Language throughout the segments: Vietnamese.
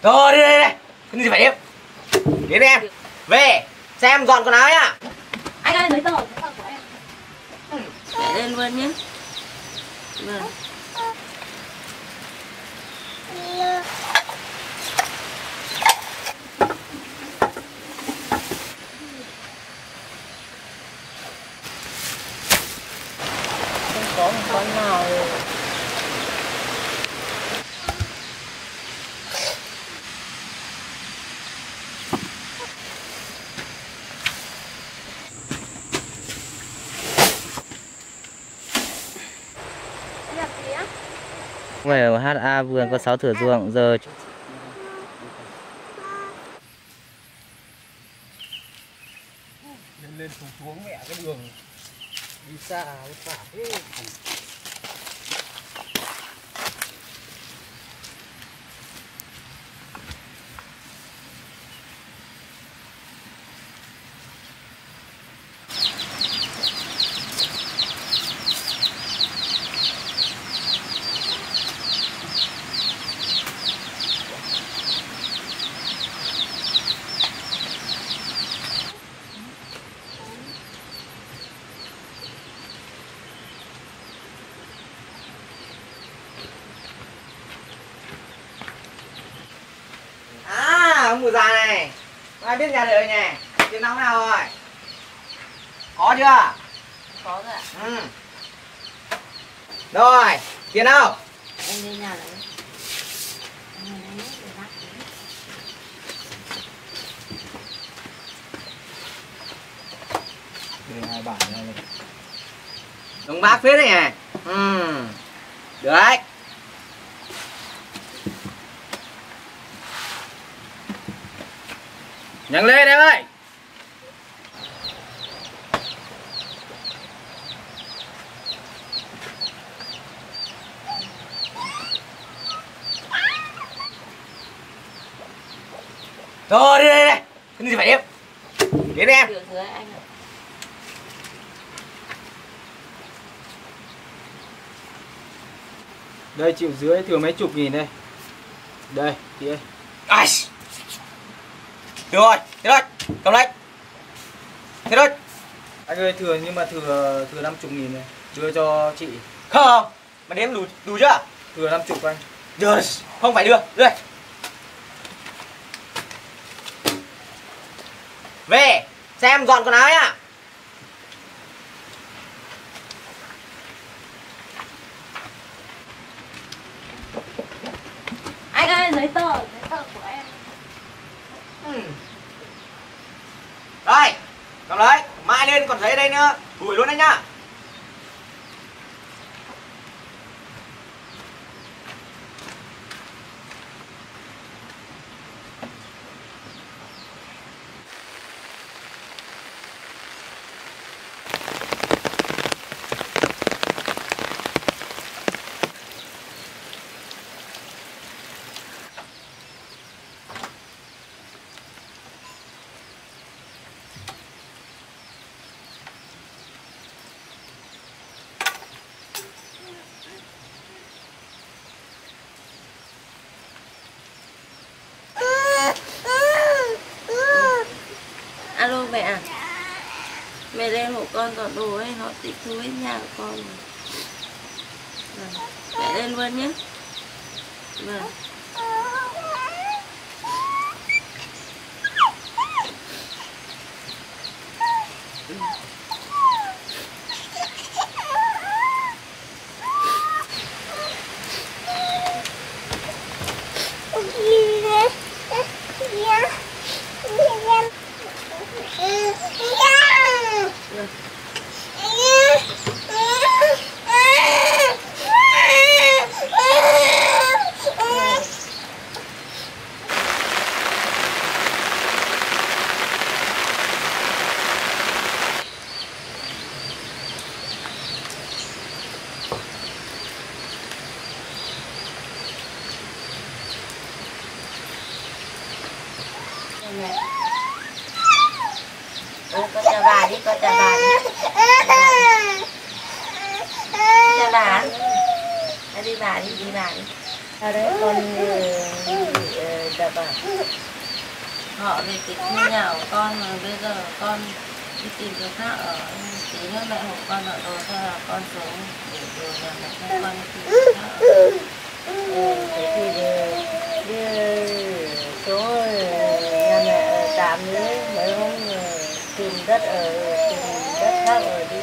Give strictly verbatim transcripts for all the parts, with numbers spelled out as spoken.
Rồi đi đây đây. Cái gì phải đếm. Đến em. Về xem dọn quần áo nhá. Anh ơi giấy tờ, giấy tờ của em. Để lên luôn nhé. Vâng. Không có một con nào. Ngoài ở hát a vườn có sáu thửa ruộng giờ lên lên xuống xuống mẹ cái đường đi xa vất vả thế. Ông mùa già này, ai biết nhà đời nhỉ? Tiền nóng nào rồi? Có chưa? Có rồi ạ. Ừ. Rồi, tiền đâu? Em đi nhà lấy. Đây hai bản này. Đồng bác phết đấy nhỉ? Ừ. Được đấy. Nhanh lên em ơi. Rồi đi đây đây. Cái gì phải đếm. Đến em. Dưới dưới anh ạ. Đây chịu dưới thừa mấy chục nghìn đây. Đây, kia. Ai. Được rồi, thế thôi, cầm lấy. Thế thôi. Anh ơi thừa nhưng mà thừa thừa năm mươi nghìn này, đưa cho chị. Không, mà đếm đủ đủ chưa? Thừa năm mươi anh. Yes, không phải đưa, đưa đây. Về xem dọn quần áo nhá. Anh ơi giấy tờ, giấy tờ của em. Ừ. Đây, cầm lấy, mai lên còn giấy ở đây nữa, đuổi luôn đấy nhá. Alo mẹ à? Mẹ lên hộ con dọn đồ ấy, nó tịch thu hết nhà của con rồi. Vâng. Mẹ lên luôn nhé. Vâng. Ừ, con chào bà đi, con chào bà đi. Chào bà. Đi bà đi, đi bà đi. À đấy con bị đập à? Họ về tịch thu nhà của con mà bây giờ con đi tìm chỗ khác ở, tí nữa mẹ hộ con ở đồ cho là con xuống để đồ nhà mẹ cho con đi tìm chỗ khác ở. Ừ, thế thì đi, đi xuống nhà mẹ ở tạm nữa, mấy hôm tìm đất ở, tìm đất khác ở đi.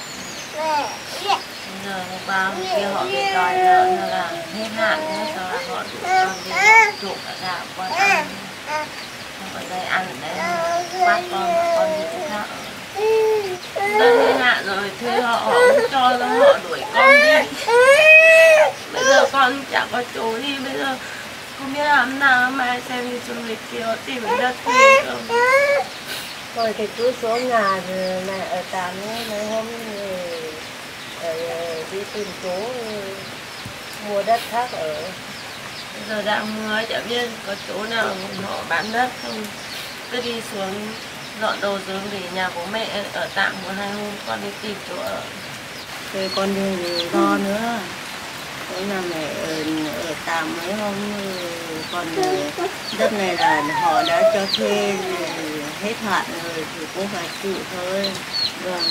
Bây giờ bao kia họ bị đòi nợ nên là hết hạn nữa, sau là họ đủ con đi trộm cả gạo con ăn. Ở đây ăn ở đây bắt con con đi chỗ khác ở. Đất hết hạn rồi thuê họ họ không cho rồi họ đuổi con đi. Bây giờ con chẳng có chỗ đi, bây giờ không biết làm nào, mai xem đi xuống lịch kia họ tìm đất thuê không. Rồi thì cứ xuống nhà rồi mẹ ở tạm mấy hôm rồi đi tìm chỗ mua đất khác ở. Bây giờ đang mưa chả biết có chỗ nào họ bán đất không, cứ đi xuống dọn đồ xuống để nhà bố mẹ ở tạm một hai hôm, con đi tìm chỗ ở. Rồi con đi lo nữa, chỗ nhà mẹ ở, ở tạm mấy hôm, còn đất này là họ đã cho thuê hết hạn rồi thì cũng phải chịu thôi. Vâng.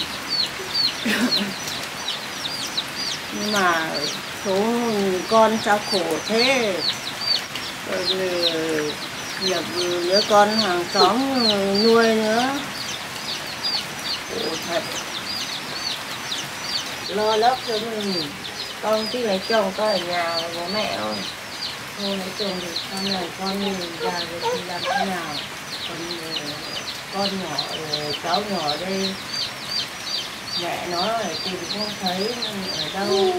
Nhưng mà số con sao khổ thế, rồi nhập đứa con hàng xóm nuôi nữa, khổ thật. Lo lấp cho mình, con tí lấy chồng con ở nhà bố mẹ thôi, thôi lấy chồng thì con này con mình già rồi thì làm thế nào, còn con nhỏ cháu nhỏ đây mẹ nó ở tìm không thấy ở đâu.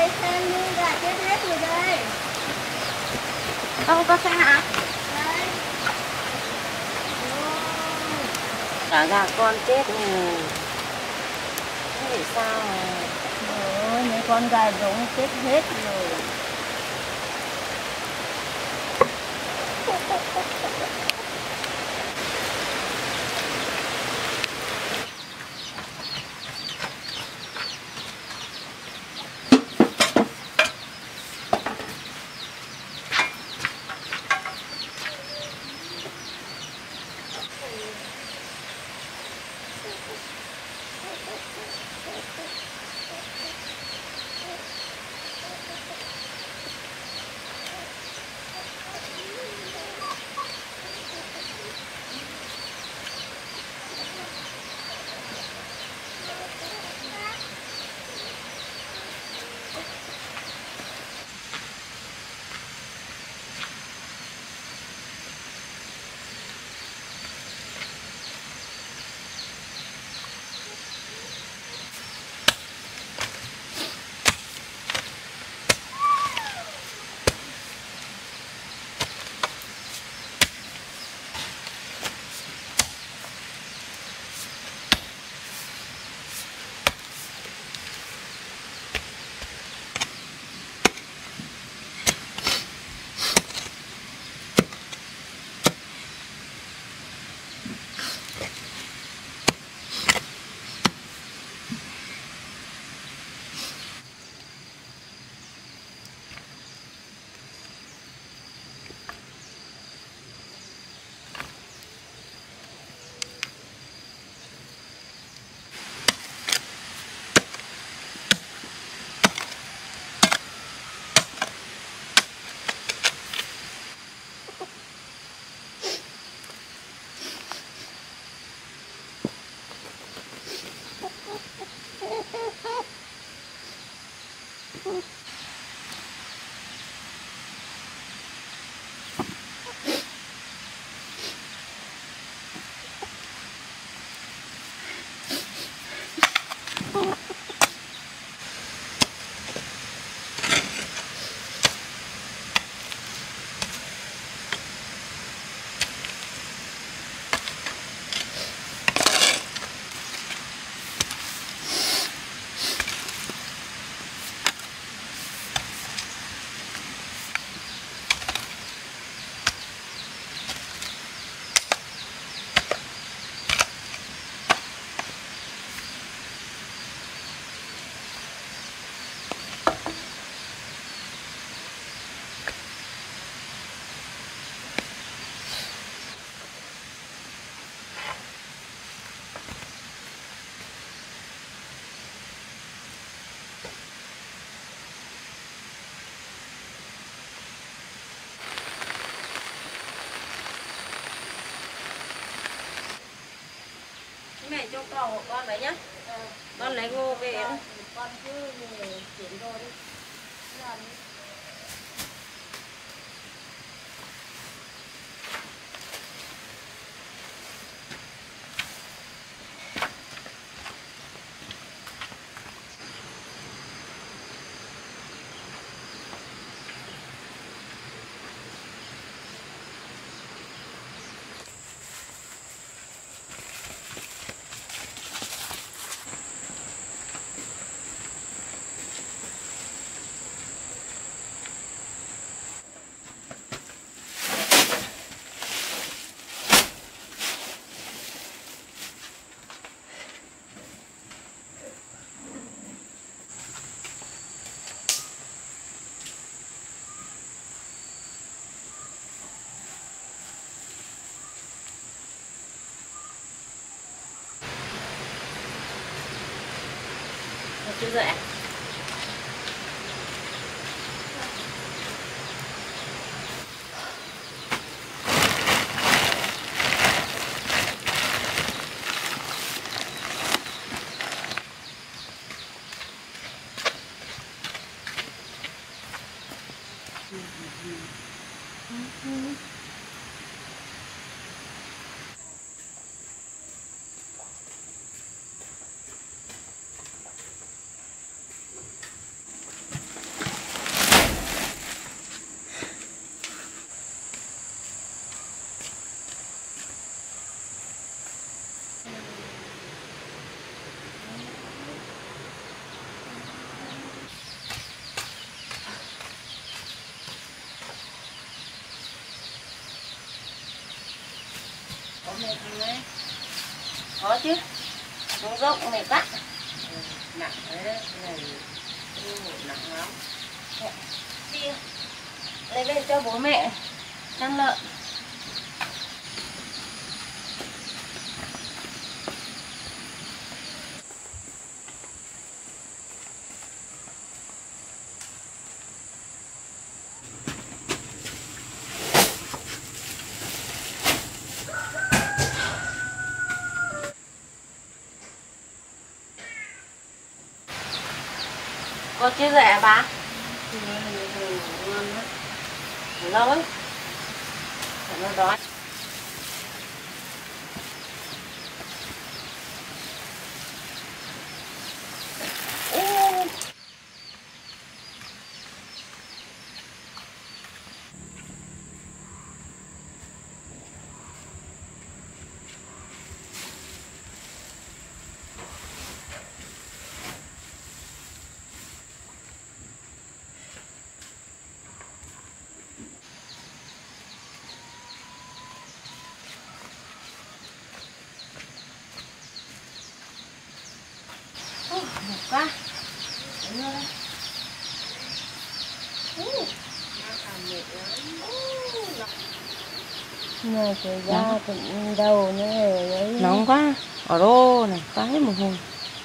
xem như gà chết hết rồi đây. Không có xe hả? Đấy. Cả gà con chết này. Thế thì sao mà? Ôi, mấy con gà giống chết hết rồi. Mẹ cho cỏ của con đấy nhá. Ừ. Con lấy ngô về. Con cứ về chuyển đồ đi. Làm đi. Chưa rồi ạ. có mệt không đấy? Có chứ. Nó rộng mệt quá. Ừ, nặng đấy, cái này nặng lắm. Đi lấy về cho bố mẹ chăn lợn. Có chia rẻ bà? Ngon lắm. Lâu ấy. Nó đói. Ô. Mệt quá. Đánh nữa đây. Này cái da cũng đầu nữa rồi. Nóng quá. Ở đô này, quá hết một hồi.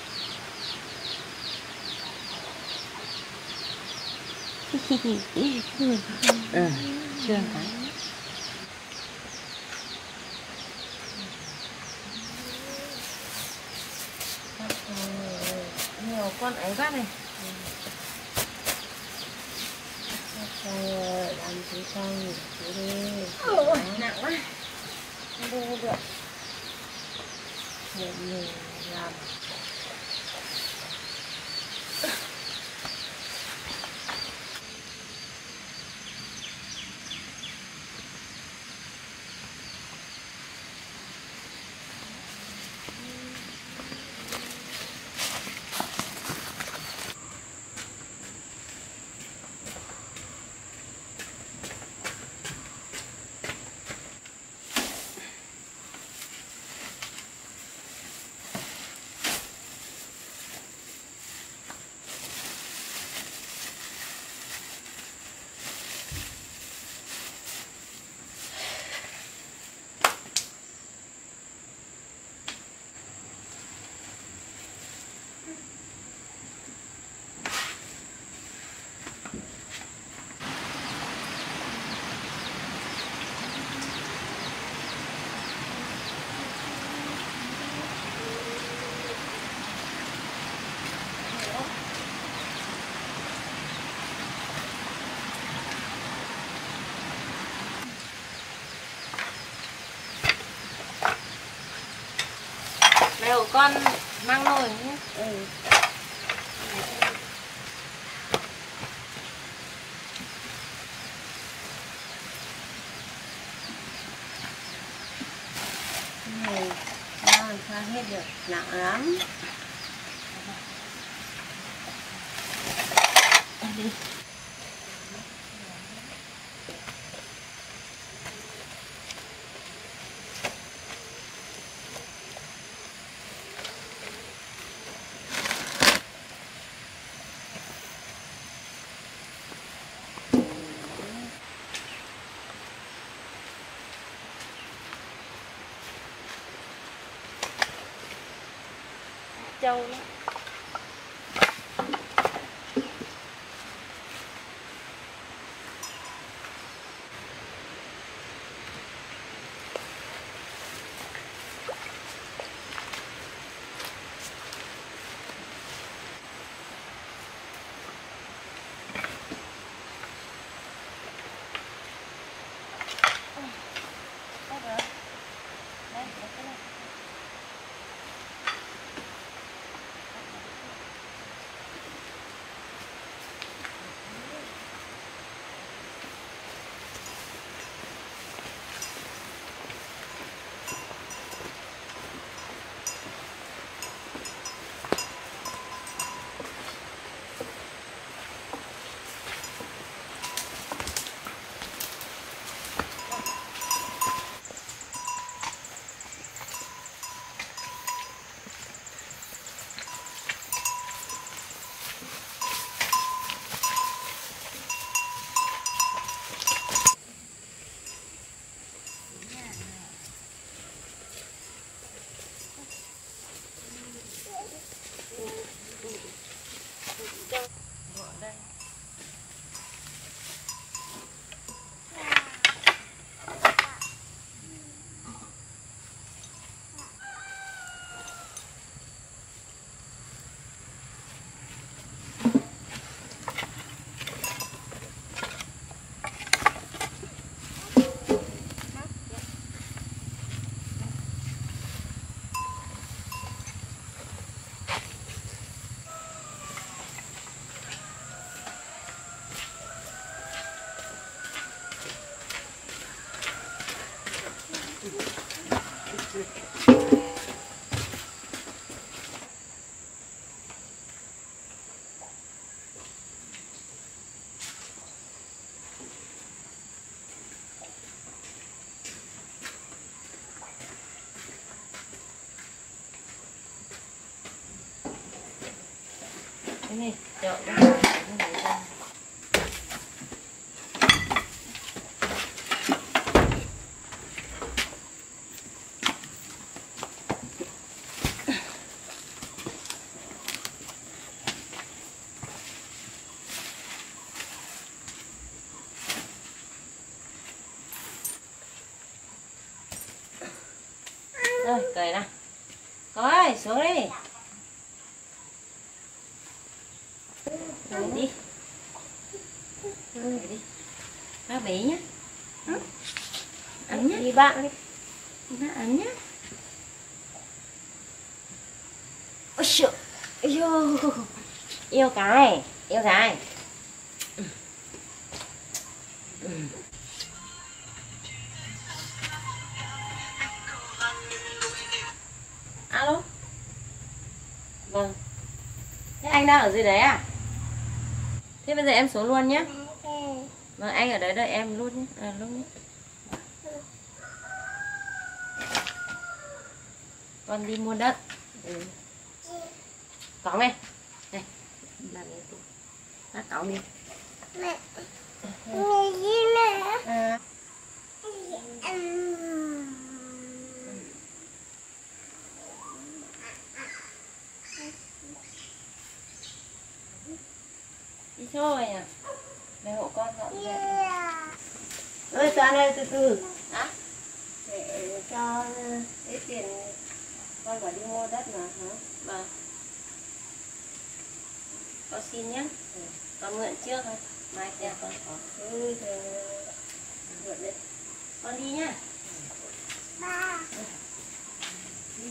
Ừ, chưa cái. Nhiều con ấy quá này. Làm tí xong đi. Ôi, nặng quá. Không đưa được. Để mình làm. Đều con mang nồi nhé. Ừ. Này, làm sao hết được, nặng lắm. Đi. Trâu lắm. Cái này chợ cái này ra. Rồi, cởi nào. Rồi, xuống đi. Rồi đi. Rồi đi. Bác bế nhá. Ấm nhá. Đi bạn đi. Đi bạn ấm nhá. Ôi trời. Yêu. Yêu cái. Yêu cái. Alo. Vâng. Thế anh đang ở dưới đấy à? Thế bây giờ em xuống luôn nhé. Vâng, anh ở đấy đợi em luôn nhé. À, luôn nhé. Con đi mua đất. Ừ. Cõng này. Này. Làm cái tủ. Bác cõng đi. Mẹ. Mẹ gì mẹ? À. Đi thôi à. Mẹ hộ con dọn dẹp. Ơi Toan ơi, từ từ. Hả? Để cho ít tiền con phải đi mua đất mà hả? Vâng. Con xin nhé. Ừ. Con mượn trước thôi. Mai kia con có. Ừ thì mượn đấy. Con đi nhá. Ba. Ừ. Đi.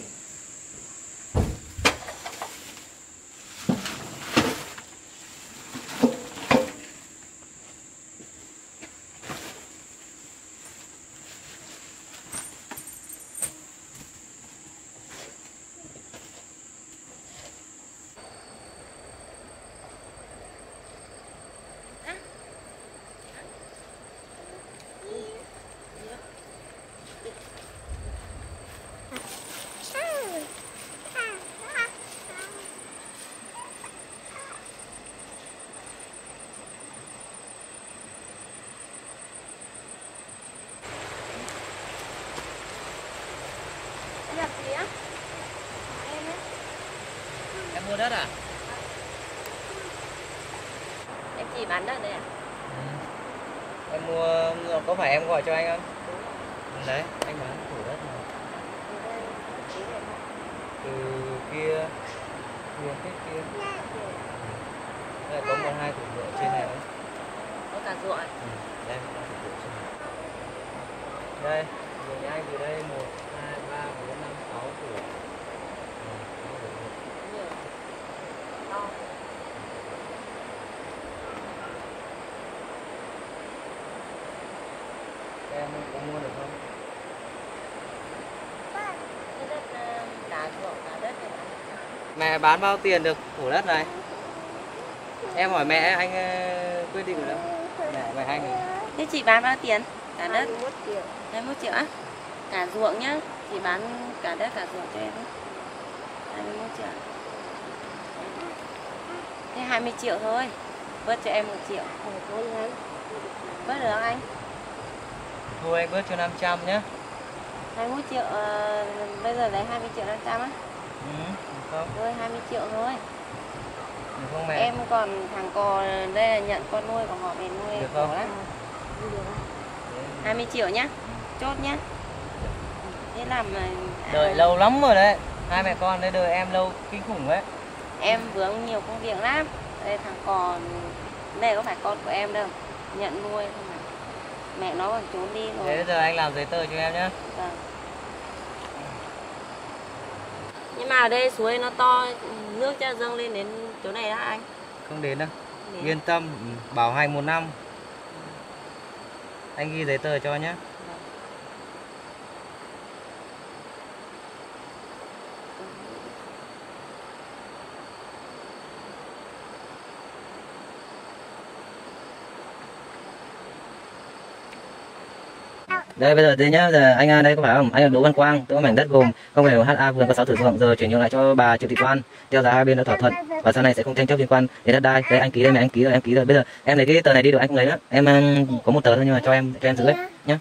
Làm gì á? Em á. Em mua đất à? Em chỉ bán đất đây à? Ừ. Em mua, có phải em gọi cho anh không? Đúng. Đấy, anh bán thửa đất mà. Từ kia, kia phía kia. Đây có một hai thửa ruộng trên này đấy. Có cả ruộng à? Ừ. Đây, có thửa ruộng trên này. Đây, ruộng nhà anh từ đây một, hai, ba, bốn, năm, sáu thửa. Nhiều. To. Em có mua được không? Cái đất cả ruộng cả đất này bán. Mẹ bán bao tiền được thửa đất này? Em hỏi mẹ anh quyết định rồi đâu? Mẹ mẹ anh rồi. Thế chị bán bao tiền? Cả đất? hai mươi mốt triệu. hai mươi mốt triệu á? Cả ruộng nhá. Chị bán cả đất cả ruộng cho em ấy. hai mươi mốt triệu. Thế hai mươi triệu thôi. Bớt cho em một triệu. Thôi anh. Bớt được không anh? Thôi anh bớt cho năm trăm nhé. hai mươi mốt triệu, uh, bây giờ lấy hai mươi triệu năm trăm á? Ừ, được không? Rồi hai mươi triệu thôi. Được không mẹ? Em còn thằng cò đây là nhận con nuôi của họ về nuôi. Được không? Lắm. hai mươi triệu nhá. Chốt nhá. Thế làm Đợi à, lâu lắm rồi đấy. Hai mẹ con đây đợi em lâu kinh khủng đấy. em vướng nhiều công việc lắm. Đây thằng cò đây có phải con của em đâu, nhận nuôi thôi mà. Mẹ nó còn trốn đi rồi. Thế bây giờ anh làm giấy tờ cho em nhé. Vâng. Nhưng mà ở đây suối nó to, nước cho dâng lên đến chỗ này đó anh. Không đến đâu. Đến. Yên tâm, bảo hành một năm. Anh ghi giấy tờ cho nhé. Vâng. Đây bây giờ thế nhá, giờ anh A đây có phải không? Anh là Đỗ Văn Quang, tôi có mảnh đất gồm không phải hát a vườn có sáu thửa ruộng giờ chuyển nhượng lại cho bà Triệu Thị Toan theo giá hai bên đã thỏa thuận và sau này sẽ không tranh chấp liên quan đến đất đai. Đây anh ký đây, mẹ anh ký rồi, em ký rồi. Bây giờ em lấy cái tờ này đi được anh không lấy nữa. Em um, có một tờ thôi nhưng mà cho em cho em giữ ấy nhá.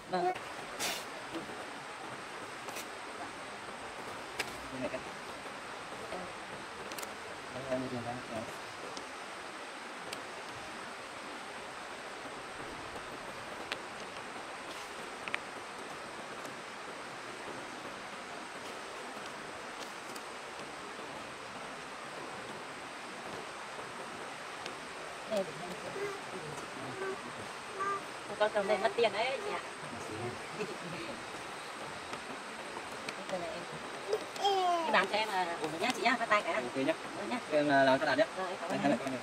Con cầm đây mất tiền đấy chị ạ. Đi bán cho em là ổn nhá chị nhá, bắt tay cái. Ok nhá. Rồi nhá. Em làm cho đạt nhá. Rồi, cảm ơn Anh em. hai mẹ con này.